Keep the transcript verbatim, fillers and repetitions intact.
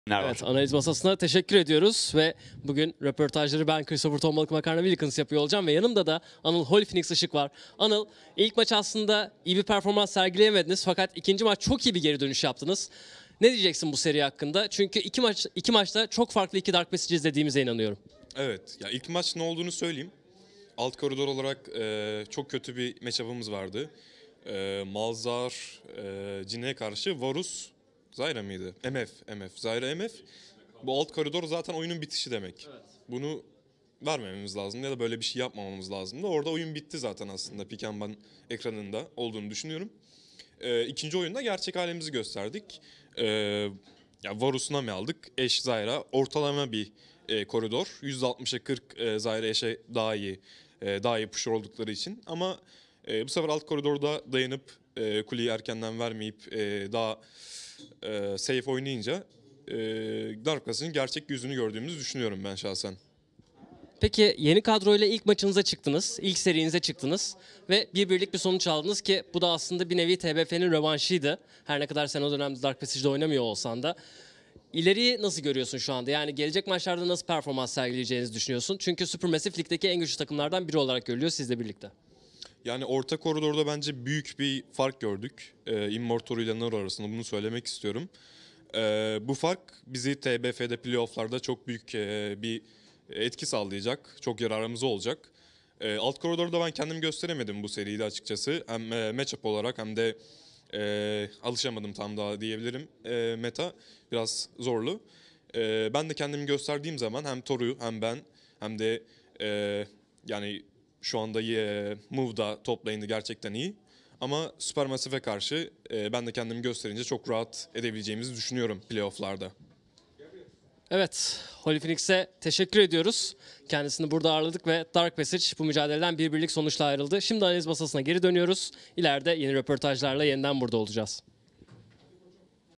var. Evet, analiz masasına teşekkür ediyoruz ve bugün röportajları ben Christopher Tombalık Makarna Wilkins yapıyor olacağım ve yanımda da Anıl Holy Phoenix Işık var. Anıl, ilk maç aslında iyi bir performans sergileyemediniz fakat ikinci maç çok iyi bir geri dönüş yaptınız. Ne diyeceksin bu seri hakkında? Çünkü iki maç iki maçta çok farklı iki Dark Passage izlediğimize inanıyorum. Evet, ya ilk maç ne olduğunu söyleyeyim. Alt koridor olarak e, çok kötü bir matchup'ımız vardı. E, Malzar, e, Cine'ye karşı Varus, Zyra mıydı? M F, M F, Zyra M F. Bu alt koridor zaten oyunun bitişi demek. Evet. Bunu vermememiz lazım ya da böyle bir şey yapmamamız lazımdı. Orada oyun bitti zaten aslında Pick and Ban ekranında olduğunu düşünüyorum. E, ikinci oyunda gerçek halimizi gösterdik. E, ya Varus'u Nami aldık, Ashe Zyra ortalama bir e, koridor. yüzde altmışa kırk e, Zyra Ashe daha iyi, e, daha iyi pusher oldukları için. Ama e, bu sefer alt koridorda dayanıp e, kuleyi erkenden vermeyip e, daha e, safe oynayınca e, Dark Passage'in gerçek yüzünü gördüğümüzü düşünüyorum ben şahsen. Peki yeni kadroyla ilk maçınıza çıktınız, ilk serinize çıktınız ve bir birlik bir sonuç aldınız ki bu da aslında bir nevi T B F'nin rövanşıydı. Her ne kadar sen o dönemde Dark Passage'de oynamıyor olsan da. İleriyi nasıl görüyorsun şu anda? Yani gelecek maçlarda nasıl performans sergileyeceğinizi düşünüyorsun? Çünkü Supermassive Lig'deki en güçlü takımlardan biri olarak görülüyor sizle birlikte. Yani orta koridorda bence büyük bir fark gördük. E, Immortal ile Nero arasında bunu söylemek istiyorum. E, bu fark bizi T B F'de playoff'larda çok büyük e, bir etki sağlayacak. Çok yararımıza olacak. E, alt koridorda ben kendim gösteremedim bu seride açıkçası. Hem e, matchup olarak hem de e, alışamadım tam daha diyebilirim. E, meta biraz zorlu. E, ben de kendimi gösterdiğim zaman hem Toru hem ben hem de e, yani şu anda e, Move'da top lane'de gerçekten iyi. Ama Supermassive'e karşı e, ben de kendimi gösterince çok rahat edebileceğimizi düşünüyorum playoff'larda. Evet, Holy Phoenix'e teşekkür ediyoruz. Kendisini burada ağırladık ve Dark Passage bu mücadeleden bir birlik sonuçla ayrıldı. Şimdi analiz masasına geri dönüyoruz. İleride yeni röportajlarla yeniden burada olacağız.